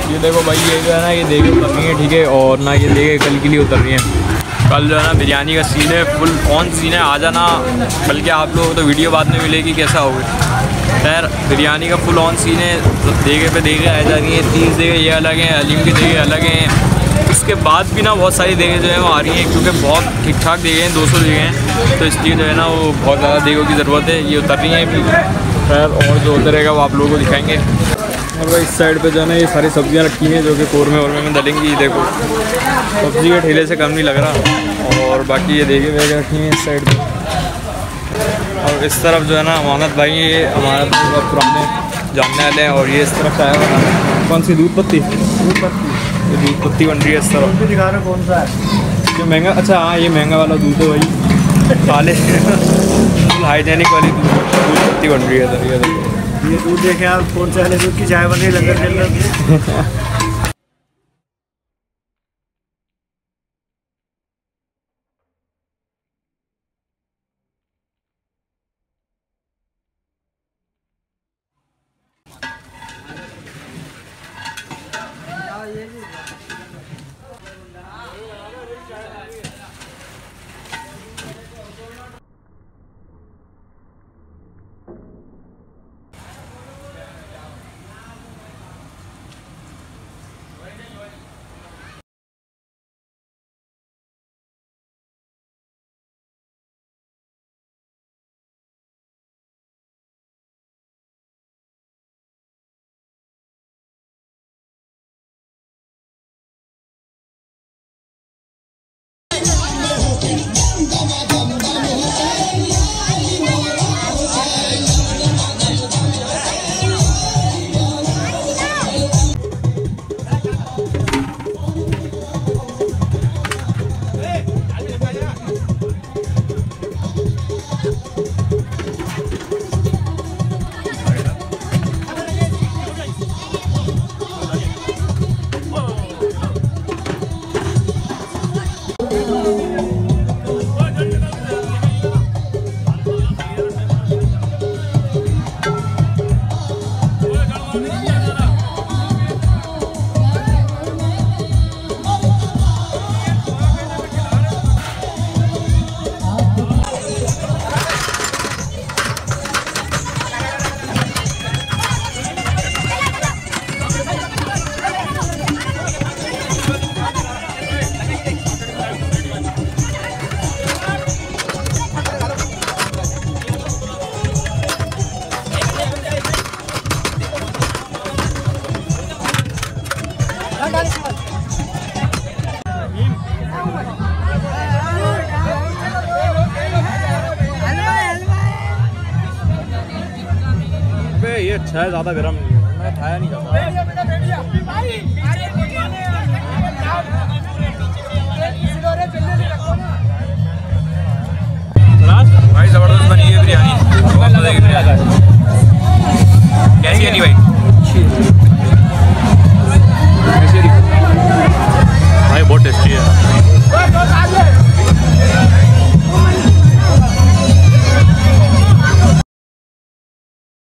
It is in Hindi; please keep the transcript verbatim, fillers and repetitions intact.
ये देखो भाई, ये जो है ना, ये देगे उतर रही है, ठीक है, और ना ये देगे कल के लिए उतर रही हैं। कल जो है ना बिरयानी का सीन है, फुल ऑन सीन है, आ जाना। बल्कि आप लोगों को तो वीडियो बाद में मिलेगी कैसा होगा। खैर बिरयानी का फुल ऑन सीन है, तो देगे पे देगे आ जा रही हैं। तीस देगे ये अलग हैं, अलीम की देगे अलग हैं। उसके बाद भी ना बहुत सारी देगे जो है वो आ रही हैं, क्योंकि बहुत ठीक ठाक देगे हैं, दो सौ देगे हैं, तो इसलिए जो है ना वो बहुत ज़्यादा देगों की ज़रूरत है। ये उतर रही हैं अभी। खैर और जो उतरेगा वो आप लोगों को दिखाएंगे। और भाई इस साइड पे जो है ना ये सारी सब्जियां रखी हैं, जो कि कौरमे वौरमे में डलेंगी। देखो सब्ज़ी के ठेले से कम नहीं लग रहा। और बाकी ये देगे वेगे रखी हैं इस साइड पे। और इस तरफ जो है ना अमानत भाई, ये हमारे बहुत पुराने जानने वाले हैं। और ये इस तरफ आया हुआ कौन सी दूध पत्ती दूध पत्ती ये दूध पत्ती बन रही है इस तरफ। दिखा रहे कौन सा है जो महंगा? अच्छा हाँ, ये महंगा वाला दूध है भाई, काले हाइजेनिक वाली दूध दूध पत्ती बन रही है इधर। ये देखो, ये दूध देखें आप, कौन सा वाले दूध की चाय बन रही है लंगर के अंदर। ये अच्छा है, ज़्यादा गर्म नहीं है, मैं खाया नहीं जाता।